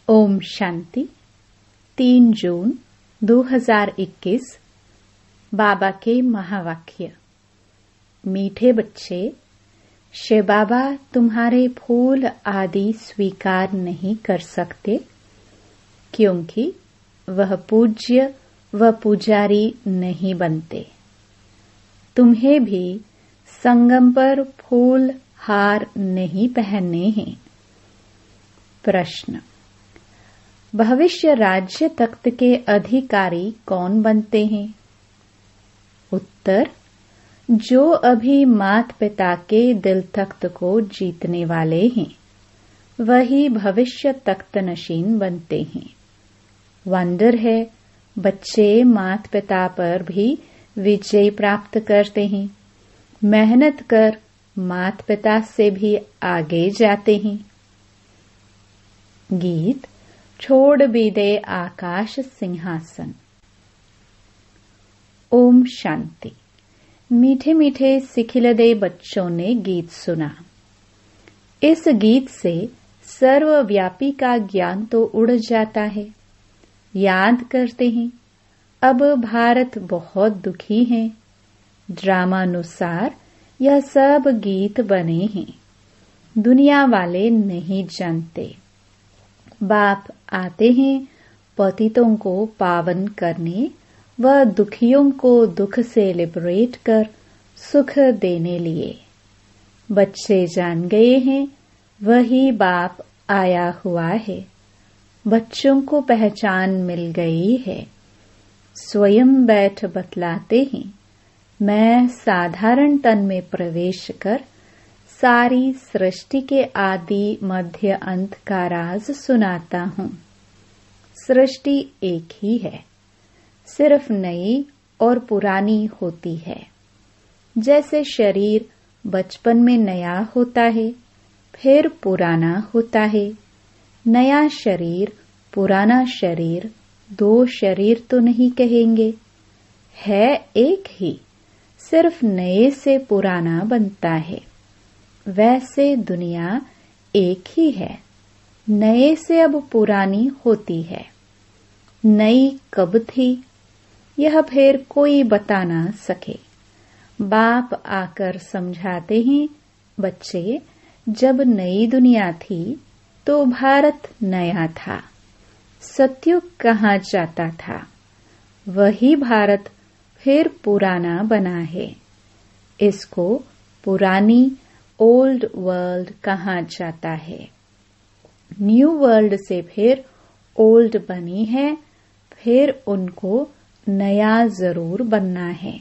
ओम शांति। 3 जून 2021। बाबा के महावाक्य। मीठे बच्चे, शिव बाबा तुम्हारे फूल आदि स्वीकार नहीं कर सकते, क्योंकि वह पूज्य व पुजारी नहीं बनते। तुम्हें भी संगम पर फूल हार नहीं पहनने हैं। प्रश्न: भविष्य राज्य तख्त के अधिकारी कौन बनते हैं? उत्तर: जो अभी माता पिता के दिल तख्त को जीतने वाले हैं, वही भविष्य तख्त नशीन बनते हैं। वंडर है, बच्चे माता पिता पर भी विजय प्राप्त करते हैं। मेहनत कर माता पिता से भी आगे जाते हैं। गीत छोड़ भी दे आकाश सिंहासन। ओम शांति। मीठे मीठे सिखिलदे बच्चों ने गीत सुना। इस गीत से सर्वव्यापी का ज्ञान तो उड़ जाता है। याद करते हैं, अब भारत बहुत दुखी है। ड्रामानुसार यह सब गीत बने हैं। दुनिया वाले नहीं जानते। बाप आते हैं पतितों को पावन करने व दुखियों को दुख से लिबरेट कर सुख देने लिए। बच्चे जान गए हैं, वही बाप आया हुआ है। बच्चों को पहचान मिल गई है। स्वयं बैठ बतलाते हैं, मैं साधारण तन में प्रवेश कर सारी सृष्टि के आदि मध्य अंत का राज सुनाता हूँ। सृष्टि एक ही है, सिर्फ नई और पुरानी होती है। जैसे शरीर बचपन में नया होता है, फिर पुराना होता है। नया शरीर, पुराना शरीर, दो शरीर तो नहीं कहेंगे, है एक ही, सिर्फ नए से पुराना बनता है। वैसे दुनिया एक ही है, नए से अब पुरानी होती है। नई कब थी, यह फिर कोई बता ना सके। बाप आकर समझाते हैं, बच्चे, जब नई दुनिया थी तो भारत नया था। सत्युग कहाँ जाता था, वही भारत फिर पुराना बना है। इसको पुरानी ओल्ड वर्ल्ड कहा जाता है। न्यू वर्ल्ड से फिर ओल्ड बनी है, फिर उनको नया जरूर बनना है।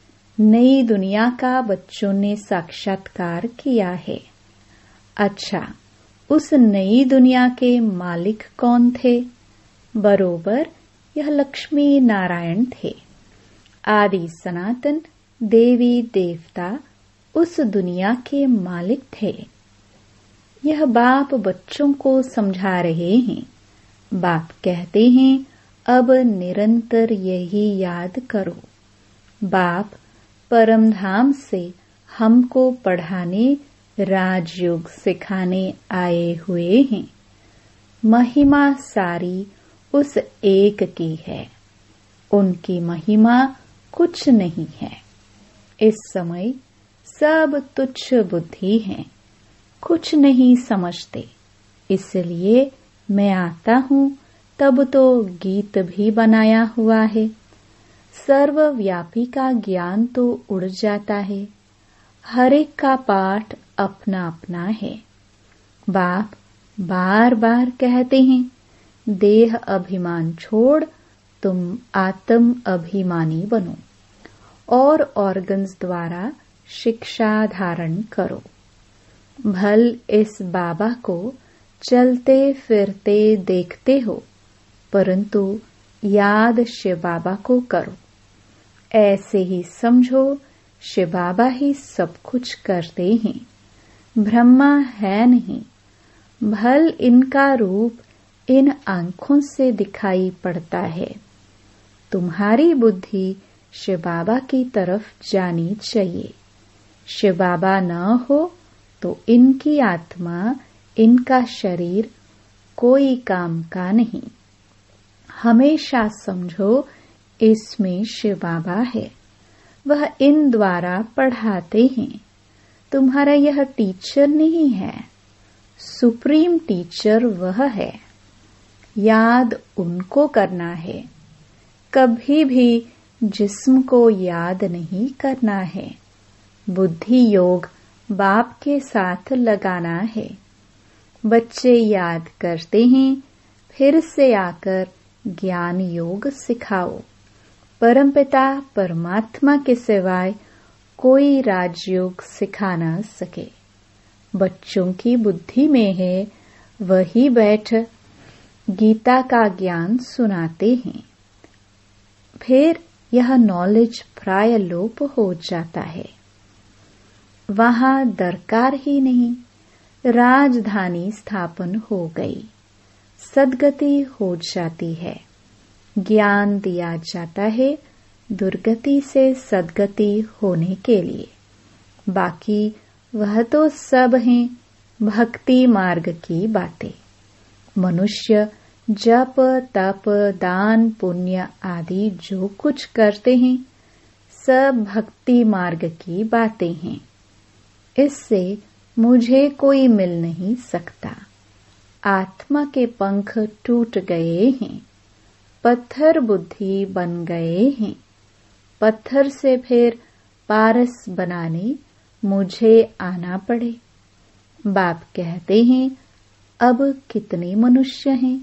नई दुनिया का बच्चों ने साक्षात्कार किया है। अच्छा, उस नई दुनिया के मालिक कौन थे? बरोबर यह लक्ष्मी नारायण थे। आदि सनातन देवी देवता उस दुनिया के मालिक थे। यह बाप बच्चों को समझा रहे हैं। बाप कहते हैं, अब निरंतर यही याद करो। बाप परमधाम से हमको पढ़ाने, राजयोग सिखाने आए हुए हैं। महिमा सारी उस एक की है। उनकी महिमा कुछ नहीं है। इस समय सब तुच्छ बुद्धि हैं, कुछ नहीं समझते। इसलिए मैं आता हूँ, तब तो गीत भी बनाया हुआ है। सर्वव्यापी का ज्ञान तो उड़ जाता है। हर एक का पाठ अपना अपना है। बाप बार बार कहते हैं, देह अभिमान छोड़ तुम आत्म अभिमानी बनो और ऑर्गन्स द्वारा शिक्षा धारण करो। भल इस बाबा को चलते फिरते देखते हो, परंतु याद शिव बाबा को करो। ऐसे ही समझो, शिव बाबा ही सब कुछ करते हैं, ब्रह्मा है नहीं। भल इनका रूप इन आंखों से दिखाई पड़ता है। तुम्हारी बुद्धि शिव बाबा की तरफ जानी चाहिए। शिव बाबा न हो तो इनकी आत्मा, इनका शरीर कोई काम का नहीं। हमेशा समझो इसमें शिव बाबा है, वह इन द्वारा पढ़ाते हैं। तुम्हारा यह टीचर नहीं है, सुप्रीम टीचर वह है। याद उनको करना है, कभी भी जिस्म को याद नहीं करना है। बुद्धि योग बाप के साथ लगाना है। बच्चे याद करते हैं, फिर से आकर ज्ञान योग सिखाओ। परमपिता परमात्मा के सिवाय कोई राजयोग सिखा न सके। बच्चों की बुद्धि में है, वही बैठ गीता का ज्ञान सुनाते हैं। फिर यह नॉलेज प्राय लोप हो जाता है, वहां दरकार ही नहीं। राजधानी स्थापन हो गई, सद्गति हो जाती है। ज्ञान दिया जाता है दुर्गति से सद्गति होने के लिए। बाकी वह तो सब हैं भक्ति मार्ग की बातें। मनुष्य जप तप दान पुण्य आदि जो कुछ करते हैं, सब भक्ति मार्ग की बातें हैं। इससे मुझे कोई मिल नहीं सकता। आत्मा के पंख टूट गए हैं, पत्थर बुद्धि बन गए हैं। पत्थर से फिर पारस बनाने मुझे आना पड़े। बाप कहते हैं, अब कितने मनुष्य हैं?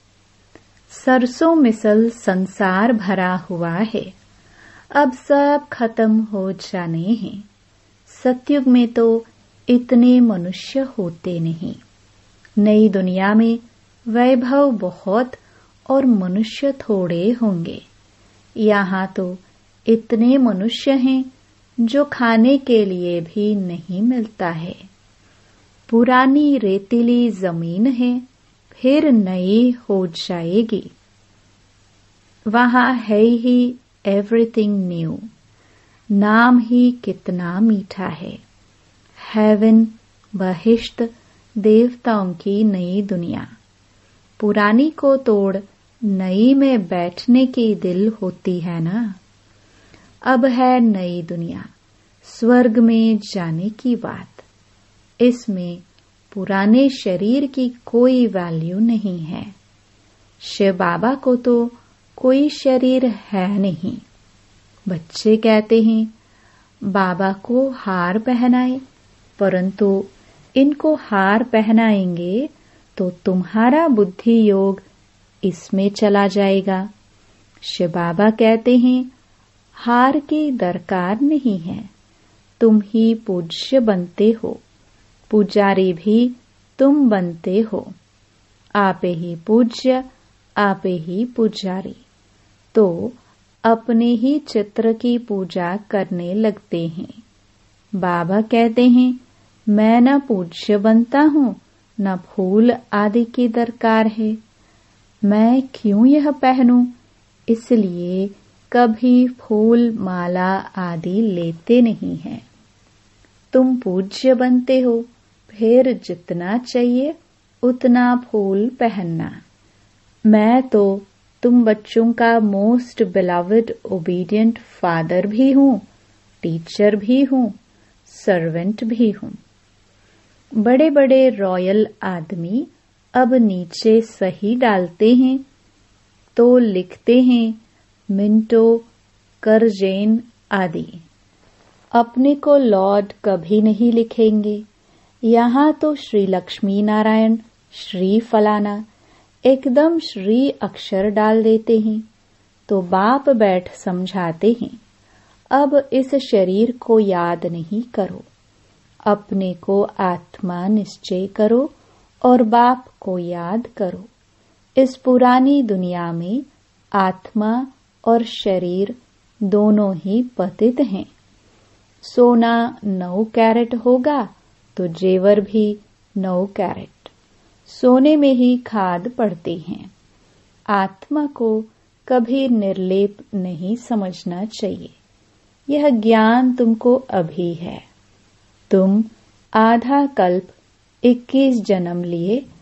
सरसों मिसल संसार भरा हुआ है, अब सब खत्म हो जाने हैं। सतयुग में तो इतने मनुष्य होते नहीं। नई दुनिया में वैभव बहुत और मनुष्य थोड़े होंगे। यहाँ तो इतने मनुष्य हैं जो खाने के लिए भी नहीं मिलता है। पुरानी रेतीली जमीन है, फिर नई हो जाएगी। वहां है ही एवरीथिंग न्यू। नाम ही कितना मीठा है। हेवन, बहिश्त, देवताओं की नई दुनिया। पुरानी को तोड़ नई में बैठने की दिल होती है ना। अब है नई दुनिया, स्वर्ग में जाने की बात। इसमें पुराने शरीर की कोई वैल्यू नहीं है। शिव बाबा को तो कोई शरीर है नहीं। बच्चे कहते हैं, बाबा को हार पहनाए, परंतु इनको हार पहनाएंगे तो तुम्हारा बुद्धि योग इसमें चला जाएगा। शिव बाबा कहते हैं, हार की दरकार नहीं है, तुम ही पूज्य बनते हो। पुजारी भी तुम बनते हो। आप ही पूज्य, आप ही पुजारी। तो अपने ही चित्र की पूजा करने लगते हैं। बाबा कहते हैं, मैं न पूज्य बनता हूँ, न फूल आदि की दरकार है। मैं क्यों यह पहनूं? इसलिए कभी फूल माला आदि लेते नहीं हैं। तुम पूज्य बनते हो, फिर जितना चाहिए उतना फूल पहनना। मैं तो तुम बच्चों का मोस्ट बिलवड ओबीडियंट फादर भी हूँ, टीचर भी हूँ, सर्वेंट भी हूँ। बड़े बड़े रॉयल आदमी अब नीचे सही डालते हैं तो लिखते हैं मिंटो, करजेन आदि। अपने को लॉर्ड कभी नहीं लिखेंगे। यहाँ तो श्री लक्ष्मी नारायण, श्री फलाना एकदम श्री अक्षर डाल देते हैं। तो बाप बैठ समझाते हैं, अब इस शरीर को याद नहीं करो, अपने को आत्मा निश्चय करो और बाप को याद करो। इस पुरानी दुनिया में आत्मा और शरीर दोनों ही पतित हैं। सोना 9 कैरेट होगा तो जेवर भी 9 कैरेट। सोने में ही खाद पड़ती हैं। आत्मा को कभी निर्लेप नहीं समझना चाहिए। यह ज्ञान तुमको अभी है। तुम आधा कल्प 21 जन्म लिए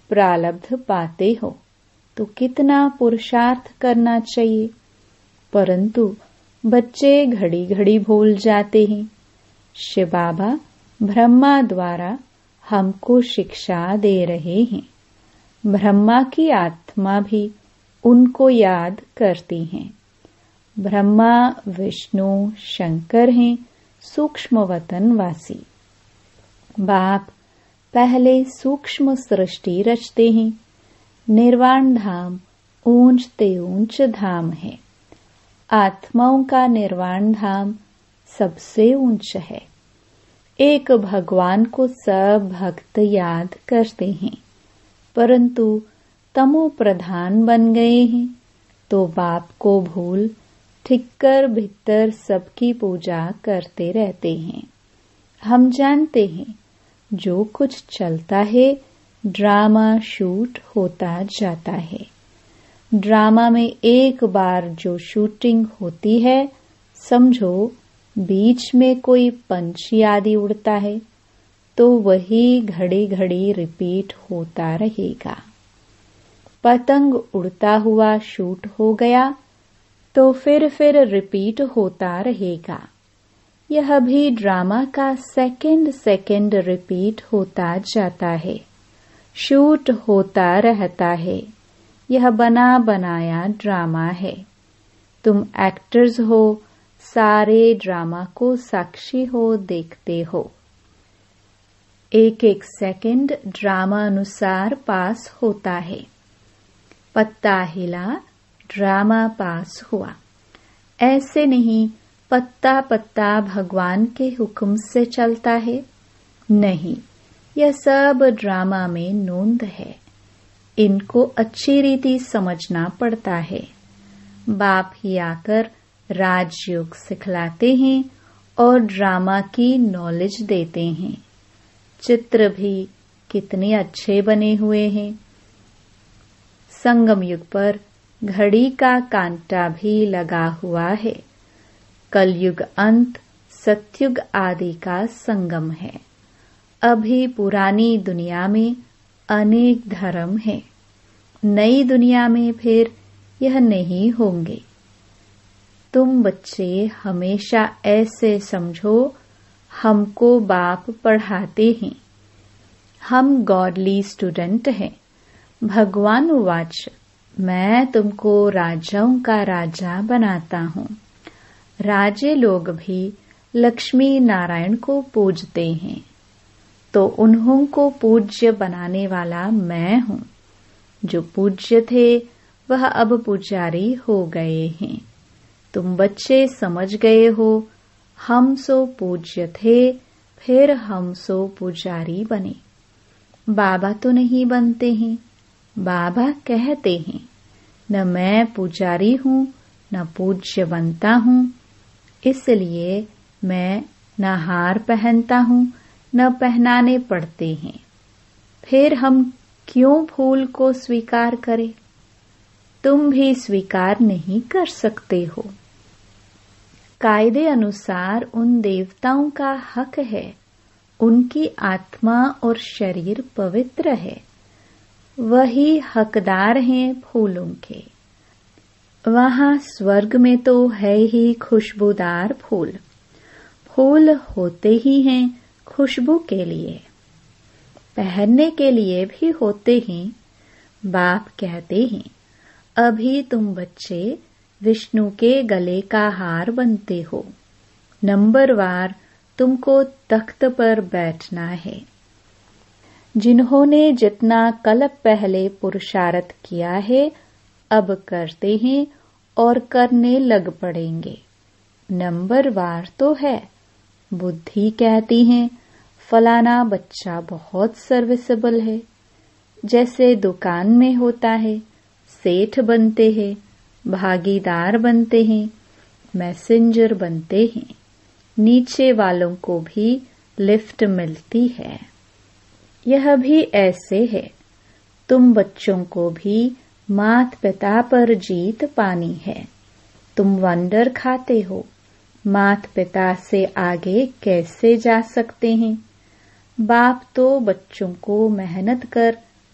प्रारब्ध पाते हो तो कितना पुरुषार्थ करना चाहिए, परंतु बच्चे घड़ी घड़ी भूल जाते हैं। शिव बाबा ब्रह्मा द्वारा हमको शिक्षा दे रहे हैं। ब्रह्मा की आत्मा भी उनको याद करती हैं। ब्रह्मा, विष्णु, शंकर हैं सूक्ष्म वतनवासी। बाप पहले सूक्ष्म सृष्टि रचते हैं। निर्वाण धाम ऊंचते ऊंच धाम है। आत्माओं का निर्वाण धाम सबसे ऊंच है। एक भगवान को सब भक्त याद करते हैं, परंतु तमो प्रधान बन गए हैं तो बाप को भूल ठिक्कर भीतर सबकी पूजा करते रहते हैं। हम जानते हैं जो कुछ चलता है ड्रामा शूट होता जाता है। ड्रामा में एक बार जो शूटिंग होती है, समझो बीच में कोई पंछी आदि उड़ता है तो वही घड़ी घड़ी रिपीट होता रहेगा। पतंग उड़ता हुआ शूट हो गया तो फिर रिपीट होता रहेगा। यह भी ड्रामा का सेकंड रिपीट होता जाता है, शूट होता रहता है। यह बना बनाया ड्रामा है। तुम एक्टर्स हो, सारे ड्रामा को साक्षी हो, देखते हो। एक एक सेकंड ड्रामा अनुसार पास होता है। पत्ता हिला, ड्रामा पास हुआ। ऐसे नहीं पत्ता पत्ता भगवान के हुक्म से चलता है। नहीं, यह सब ड्रामा में नोंद है। इनको अच्छी रीति समझना पड़ता है। बाप ही आकर राजयोग सिखलाते हैं और ड्रामा की नॉलेज देते हैं। चित्र भी कितने अच्छे बने हुए हैं। संगम युग पर घड़ी का कांटा भी लगा हुआ है। कलयुग अंत, सतयुग आदि का संगम है। अभी पुरानी दुनिया में अनेक धर्म हैं। नई दुनिया में फिर यह नहीं होंगे। तुम बच्चे हमेशा ऐसे समझो, हमको बाप पढ़ाते हैं, हम गॉडली स्टूडेंट हैं। भगवान वाच, मैं तुमको राजाओं का राजा बनाता हूँ। राजे लोग भी लक्ष्मी नारायण को पूजते हैं, तो उन्हों को पूज्य बनाने वाला मैं हूँ। जो पूज्य थे वह अब पुजारी हो गए हैं। तुम बच्चे समझ गए हो, हम सो पूज्य थे, फिर हम सो पुजारी बने। बाबा तो नहीं बनते हैं। बाबा कहते हैं, न मैं पुजारी हूँ न पूज्य बनता हूँ, इसलिए मैं न हार पहनता हूँ न पहनाने पड़ते हैं। फिर हम क्यों फूल को स्वीकार करें? तुम भी स्वीकार नहीं कर सकते हो। कायदे अनुसार उन देवताओं का हक है, उनकी आत्मा और शरीर पवित्र है, वही हकदार हैं फूलों के। वहां स्वर्ग में तो है ही खुशबूदार फूल। फूल होते ही हैं खुशबू के लिए, पहनने के लिए भी होते हैं। बाप कहते हैं, अभी तुम बच्चे विष्णु के गले का हार बनते हो। नंबरवार तुमको तख्त पर बैठना है। जिन्होंने जितना कल्प पहले पुरुषार्थ किया है, अब करते हैं और करने लग पड़ेंगे। नंबरवार तो है। बुद्धि कहती है फलाना बच्चा बहुत सर्विसेबल है। जैसे दुकान में होता है, सेठ बनते हैं, भागीदार बनते हैं, मैसेंजर बनते हैं, नीचे वालों को भी लिफ्ट मिलती है। यह भी ऐसे है। तुम बच्चों को भी मात पिता पर जीत पानी है। तुम वंडर खाते हो, मात पिता से आगे कैसे जा सकते हैं? बाप तो बच्चों को मेहनत कर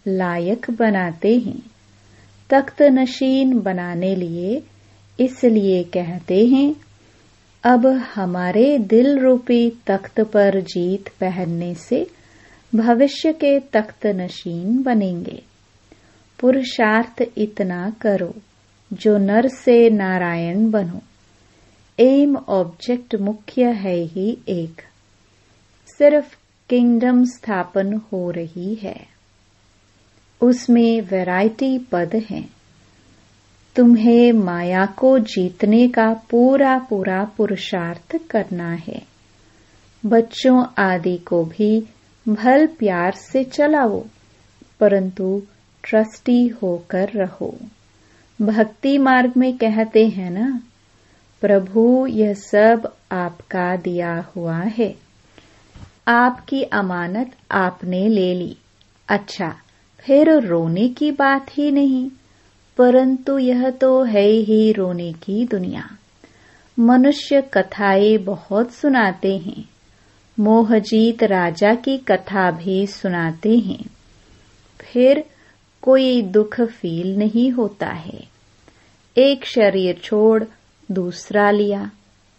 लायक बनाते हैं। तख्त नशीन बनाने लिए इसलिए कहते हैं, अब हमारे दिल रूपी तख्त पर जीत पहनने से भविष्य के तख्त नशीन बनेंगे। पुरुषार्थ इतना करो जो नर से नारायण बनो। एम ऑब्जेक्ट मुख्य है ही एक, सिर्फ किंगडम स्थापन हो रही है। उसमें वैरायटी पद हैं। तुम्हें माया को जीतने का पूरा पूरा पुरुषार्थ करना है। बच्चों आदि को भी भल प्यार से चलाओ, परंतु ट्रस्टी होकर रहो। भक्ति मार्ग में कहते हैं ना, प्रभु यह सब आपका दिया हुआ है, आपकी अमानत आपने ले ली। अच्छा, फिर रोने की बात ही नहीं, परंतु यह तो है ही रोने की दुनिया। मनुष्य कथाएं बहुत सुनाते हैं, मोहजीत राजा की कथा भी सुनाते हैं, फिर कोई दुख फील नहीं होता है। एक शरीर छोड़ दूसरा लिया,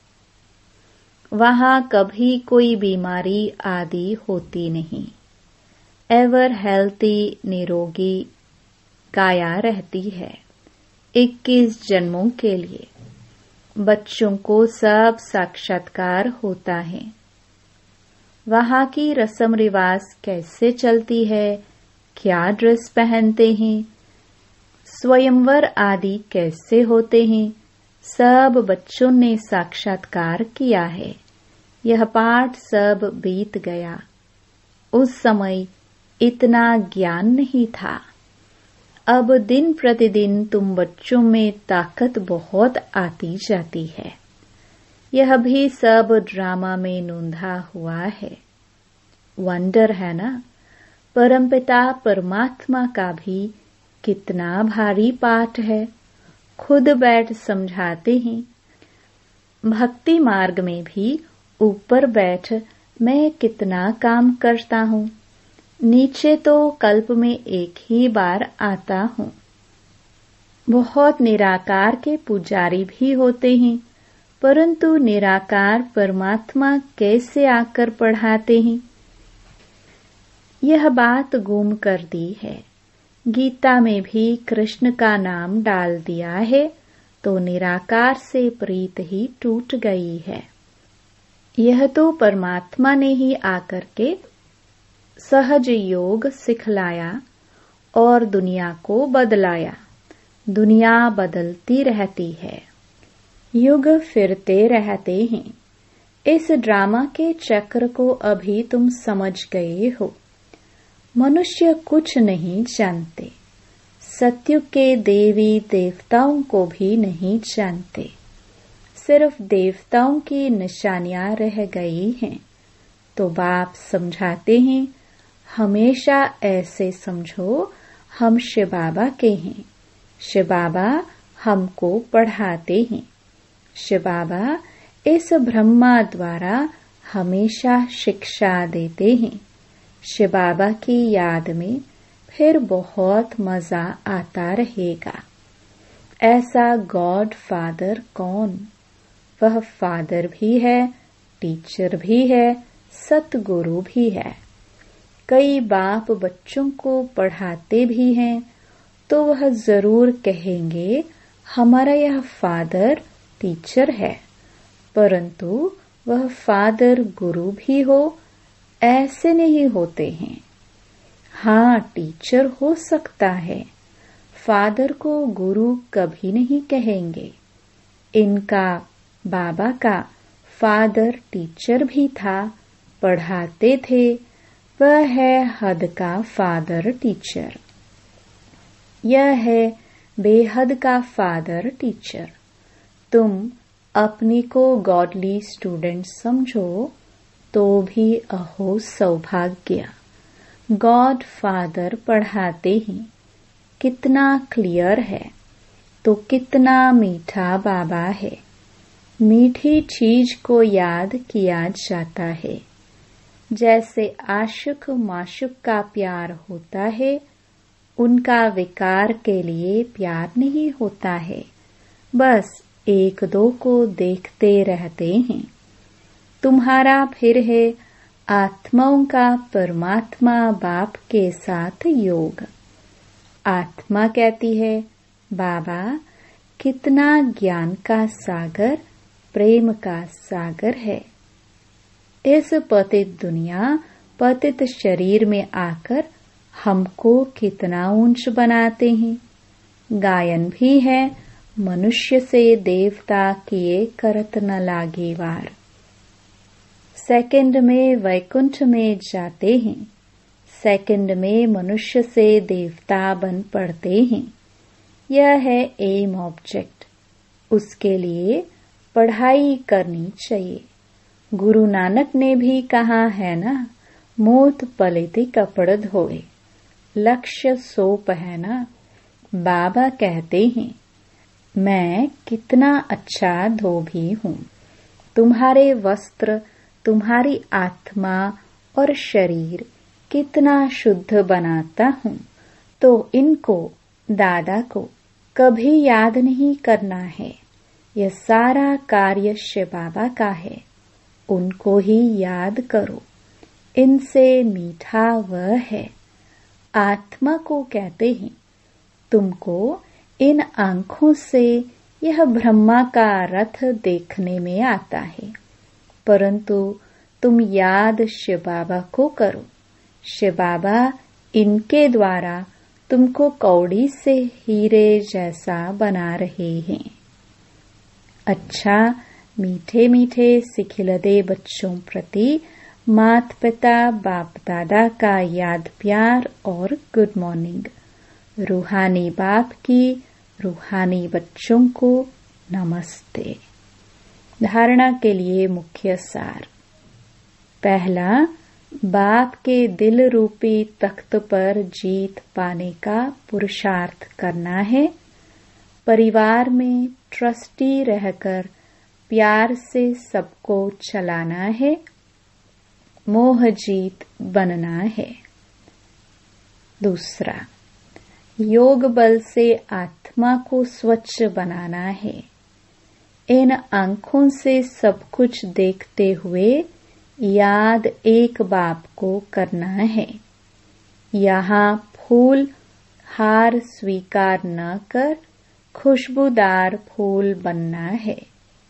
वहां कभी कोई बीमारी आदि होती नहीं। एवर हेल्थी निरोगी काया रहती है 21 जन्मों के लिए। बच्चों को सब साक्षात्कार होता है। वहां की रस्म रिवाज कैसे चलती है, क्या ड्रेस पहनते हैं, स्वयंवर आदि कैसे होते हैं, सब बच्चों ने साक्षात्कार किया है। यह पाठ सब बीत गया। उस समय इतना ज्ञान नहीं था। अब दिन प्रतिदिन तुम बच्चों में ताकत बहुत आती जाती है। यह भी सब ड्रामा में नोंधा हुआ है। वंडर है ना, परमपिता परमात्मा का भी कितना भारी पाठ है। खुद बैठ समझाते हैं। भक्ति मार्ग में भी ऊपर बैठ मैं कितना काम करता हूँ, नीचे तो कल्प में एक ही बार आता हूँ। बहुत निराकार के पुजारी भी होते हैं, परंतु निराकार परमात्मा कैसे आकर पढ़ाते हैं, यह बात गुम कर दी है। गीता में भी कृष्ण का नाम डाल दिया है तो निराकार से प्रीत ही टूट गई है। यह तो परमात्मा ने ही आकर के सहज योग सिखलाया और दुनिया को बदलाया। दुनिया बदलती रहती है, युग फिरते रहते हैं। इस ड्रामा के चक्र को अभी तुम समझ गए हो। मनुष्य कुछ नहीं जानते, सत्युग के देवी देवताओं को भी नहीं जानते। सिर्फ देवताओं की निशानियां रह गई हैं। तो बाप समझाते हैं, हमेशा ऐसे समझो हम शिव बाबा के हैं। शिव बाबा हमको पढ़ाते हैं। शिव बाबा इस ब्रह्मा द्वारा हमेशा शिक्षा देते हैं। शिव बाबा की याद में फिर बहुत मजा आता रहेगा। ऐसा गॉड फादर कौन? वह फादर भी है, टीचर भी है, सतगुरु भी है। कई बाप बच्चों को पढ़ाते भी हैं, तो वह जरूर कहेंगे हमारा यह फादर टीचर है, परंतु वह फादर गुरु भी हो ऐसे नहीं होते हैं। हाँ, टीचर हो सकता है, फादर को गुरु कभी नहीं कहेंगे। इनका बाबा का फादर टीचर भी था, पढ़ाते थे। वह है हद का फादर टीचर। यह है बेहद का फादर टीचर। तुम अपनी को गॉडली स्टूडेंट समझो तो भी अहो सौभाग्य। गॉड फादर पढ़ाते ही कितना क्लियर है, तो कितना मीठा बाबा है। मीठी चीज को याद किया जाता है। जैसे आशिक माशुक का प्यार होता है, उनका विकार के लिए प्यार नहीं होता है, बस एक दो को देखते रहते हैं। तुम्हारा फिर है आत्माओं का परमात्मा बाप के साथ योग। आत्मा कहती है, बाबा कितना ज्ञान का सागर, प्रेम का सागर है। इस पतित दुनिया, पतित शरीर में आकर हमको कितना ऊंच बनाते हैं। गायन भी है, मनुष्य से देवता किए करत न लागे वार। सेकंड में वैकुंठ में जाते हैं, सेकंड में मनुष्य से देवता बन पड़ते हैं। यह है एम ऑब्जेक्ट। उसके लिए पढ़ाई करनी चाहिए। गुरु नानक ने भी कहा है ना, मोत पलेते कपड़ धोए, लक्ष्य सो पहना। बाबा कहते हैं, मैं कितना अच्छा धोबी हूँ। तुम्हारे वस्त्र, तुम्हारी आत्मा और शरीर कितना शुद्ध बनाता हूँ। तो इनको, दादा को कभी याद नहीं करना है। यह सारा कार्य शिव बाबा का है, उनको ही याद करो। इनसे मीठा वह है। आत्मा को कहते हैं, तुमको इन आंखों से यह ब्रह्मा का रथ देखने में आता है, परंतु तुम याद शिव बाबा को करो। शिव बाबा इनके द्वारा तुमको कौड़ी से हीरे जैसा बना रहे हैं। अच्छा, मीठे मीठे सिखिलदे बच्चों प्रति माता पिता बाप दादा का याद प्यार और गुड मॉर्निंग। रूहानी बाप की रूहानी बच्चों को नमस्ते। धारणा के लिए मुख्य सार। पहला, बाप के दिल रूपी तख्त पर जीत पाने का पुरुषार्थ करना है। परिवार में ट्रस्टी रहकर प्यार से सबको चलाना है। मोह जीत बनना है। दूसरा, योग बल से आत्मा को स्वच्छ बनाना है। इन आंखों से सब कुछ देखते हुए याद एक बाप को करना है। यहाँ फूल हार स्वीकार न कर खुशबूदार फूल बनना है।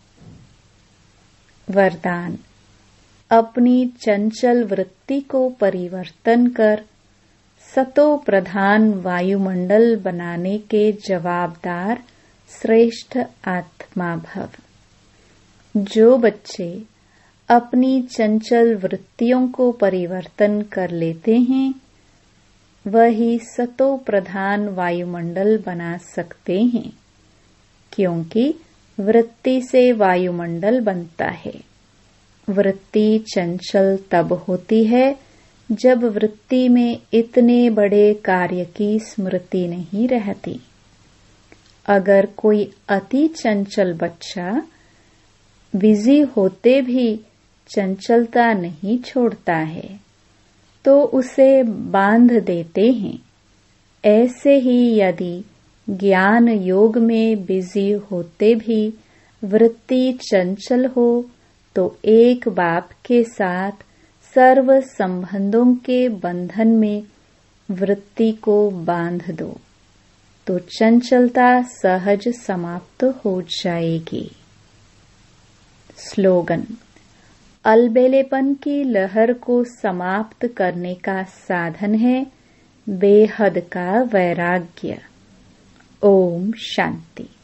वरदान, अपनी चंचल वृत्ति को परिवर्तन कर सतो प्रधान वायुमंडल बनाने के जवाबदार श्रेष्ठ आत्मा भव। जो बच्चे अपनी चंचल वृत्तियों को परिवर्तन कर लेते हैं, वही सतो प्रधान वायुमंडल बना सकते हैं, क्योंकि वृत्ति से वायुमंडल बनता है। वृत्ति चंचल तब होती है जब वृत्ति में इतने बड़े कार्य की स्मृति नहीं रहती। अगर कोई अति चंचल बच्चा बिजी होते भी चंचलता नहीं छोड़ता है, तो उसे बांध देते हैं। ऐसे ही यदि ज्ञान योग में बिजी होते भी वृत्ति चंचल हो, तो एक बाप के साथ सर्व संबंधों के बंधन में वृत्ति को बांध दो, तो चंचलता सहज समाप्त हो जाएगी। स्लोगन, अलबेलेपन की लहर को समाप्त करने का साधन है बेहद का वैराग्य। ओम शांति।